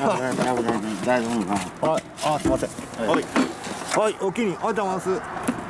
大丈夫かな。 はい、あ、すいません。はい、はい、お気にありがとうございます。